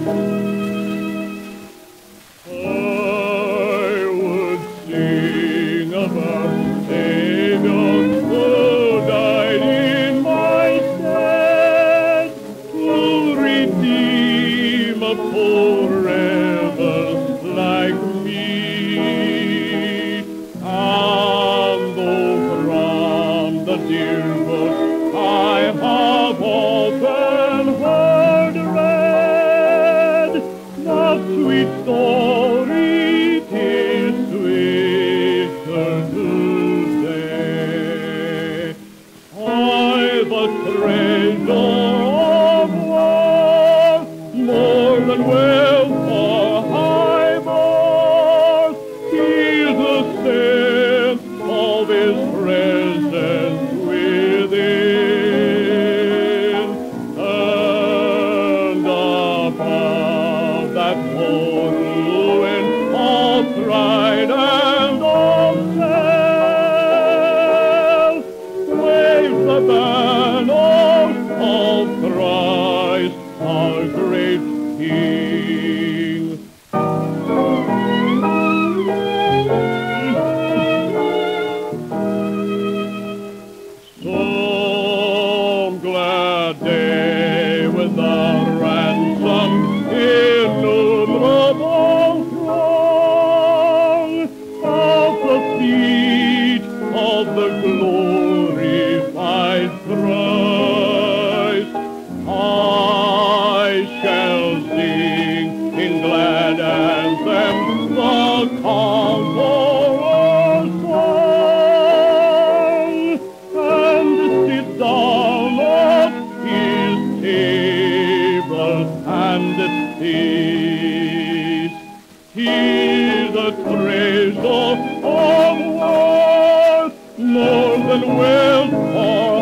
would sing of our Savior who died in my stead to redeem a poor rebel like me. And though from the dear book I have often heard read, the sweet story 'tis sweeter today. I've a treasure of worth more than wealth or high birth. He's the sense of His presence within, and above that poor ruin of pride and of self waves the banner of Christ, our great King. Some glad day with the ransom innumerable throng of the feet of the glorified Christ. I shall sing in glad anthem the conqueror's song, and sit down at His table and feast. He's a treasure of worth more than wealth or